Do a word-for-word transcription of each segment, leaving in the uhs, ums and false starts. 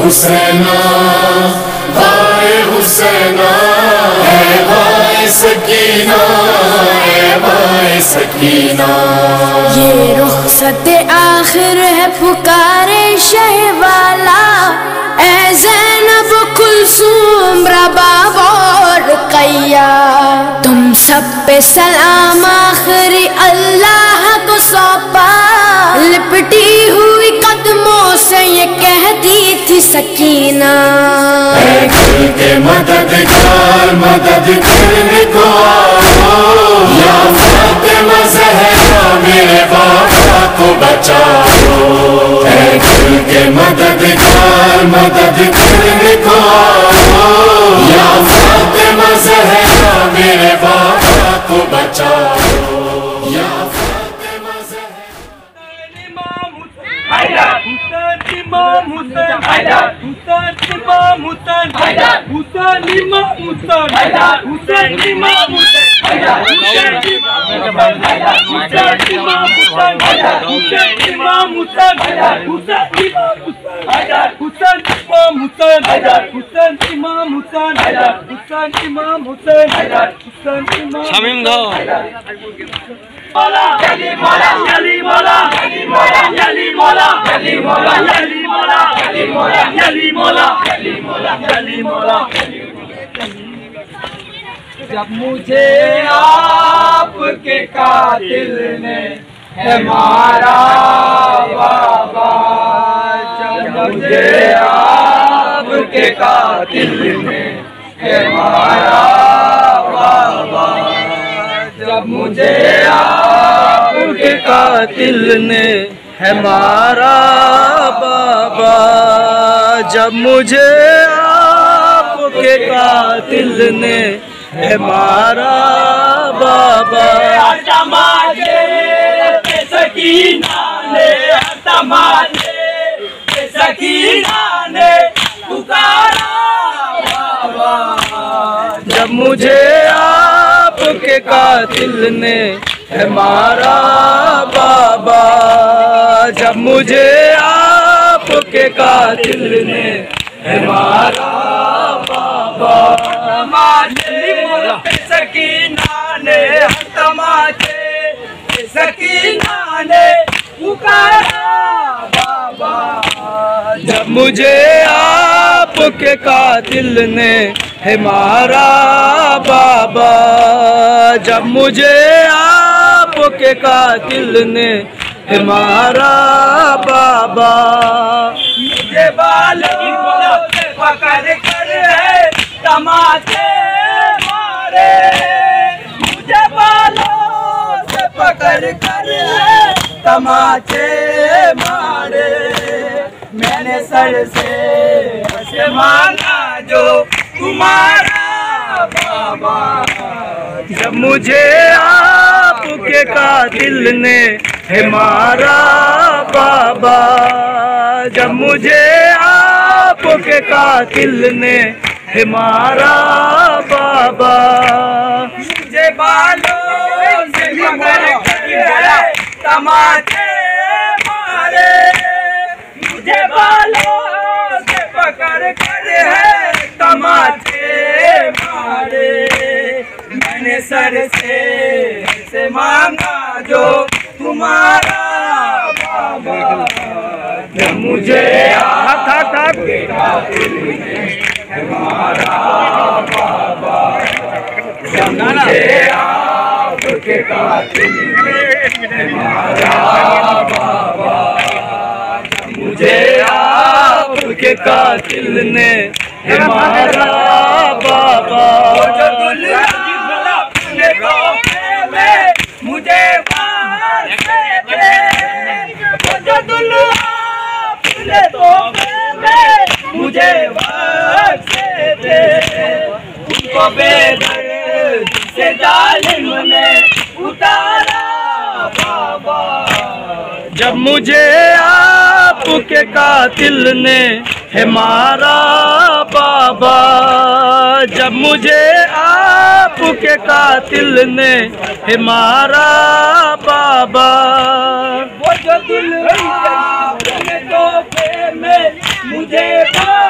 हुसैना भाई हुसैना है भाई सकीना है भाई सकीना। ये रुखसत आखिर है पुकारे शहवाला ऐ ज़ैनब कुलसूम रबाब और रुक़ैया। तुम सब पे सलाम आखिरी अल्लाह को सौंपा। लिपटी हुई कदमों से ये कहती थी सकीना ऐ दिल के मददगार मदद करने को आओ या फातिमा ज़हरा मेरे बाबा को बचाओ। ऐ दिल के मददगार मदद करने को आओ या फातिमा ज़हरा मेरे बाबा को बचाओ। या फातिमा इमाम हुसैन हैदर हुसैन इमाम हुसैन हैदर हुसैन इमाम हुसैन हैदर हुसैन इमाम हुसैन हैदर हुसैन इमाम हुसैन हैदर हुसैन इमाम हुसैन हैदर हुसैन इमाम हुसैन हैदर हुसैन इमाम हुसैन हैदर हुसैन इमाम हुसैन हैदर हुसैन इमाम हुसैन हैदर हुसैन इमाम शामीम दो मौला यली मौला यली मौला यली मौला यली मौला यली मौला यली मौला यली मौला यली मौला यली मौला यली मौला। जब मुझे आपके कातिल ने है मारा बाबा, जब मुझे आपके कातिल ने है मारा बाबा, जब मुझे आपके कातिल ने है मारा बाबा, जब मुझे आपके कातिल ने है मारा बाबा। तमाशे सकीना ने तमाशे सकीना ने पुकारा बाबा, जब मुझे आपके कातिल ने है मारा बाबा, जब मुझे आपके कातिल ने है मारा बाबा। तमाशे सकीना ने तमाशे सकीना ने पुकारा बाबा, जब मुझे आपके कातिल ने है मारा बाबा, जब मुझे आपके कातिल ने है मारा बाबा। मुझे बालों से पकड़ कर है तमाचे मारे, मुझे बालों से पकड़ कर है तमाचे मारे, मैंने सर से से मांगा जो तुम्हारा बाबा, जब मुझे आपके कातिल ने है मारा बाबा, जब मुझे आपके कातिल ने है मारा बाबा। मुझे बालों से पकड़ कर तमाचे मारे, मुझे बालों से पकड़ कर है तमाचे मारे, मैंने सर से से मांगा जो तुम्हारा बाबा, जब मुझे आपके कातिल ने है मारा बाबा, जब मुझे आपके कातिल ने है मारा बाबा, जब मुझे आपके कातिल ने है मारा बाबा। जो दुल्हा अपने तोहफे में मुझे बांधते थे, जो दुल्हा अपने तोहफे में मुझे बांधते थे, उनको बेदर्द से जालिम ने उतारा बाबा, जब मुझे आपके कातिल ने है मारा बाबा, जब मुझे आपके कातिल ने है मारा बाबा। वो जो दुल्हा अपने तोहफे में मुझे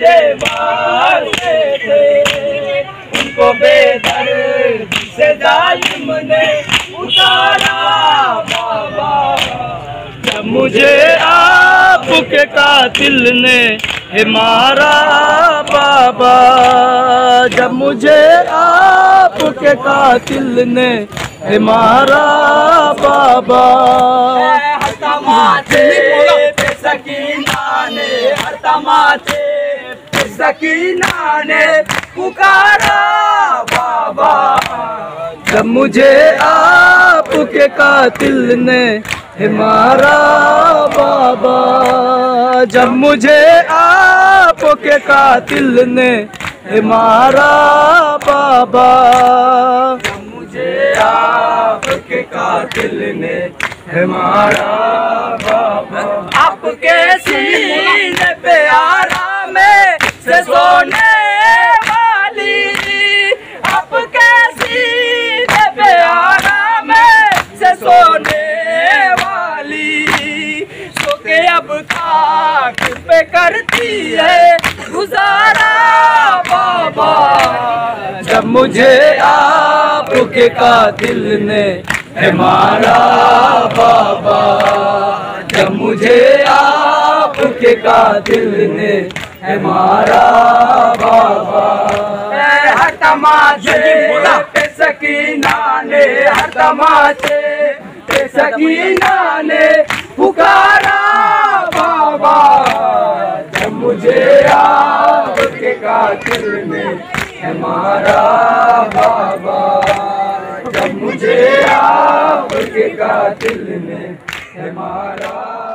से मारते थे, उनको बेदर्द से जालिम ने उतारा बाबा। जब मुझे आपके कातिल ने है मारा बाबा, जब मुझे आपके कातिल ने है मारा बाबा। हर तमाचे पे सकीना ने, हर तमाचे पे सकीना ने पुकारा बाबा। जब मुझे आपके कातिल ने है मारा बाबा, जब मुझे आपके कातिल ने है मारा बाबा। जब मुझे आपके कातिल ने है मारा बाबा। आपके सीने पे आराम से सोने वाली, आपके सीने पे आराम से सोने सो के अब खाक पे करती है गुजारा बाबा। जब मुझे आपके कातिल ने है मारा बाबा, जब मुझे आपके कातिल ने है मारा बाबा। हर तमाचे पे सकीना ने, हर तमाचे पे सकीना ने पुकारा बाबा। जब मुझे आपके कातिल ने है मारा बाबा, जब मुझे आपके कातिल ने है मारा।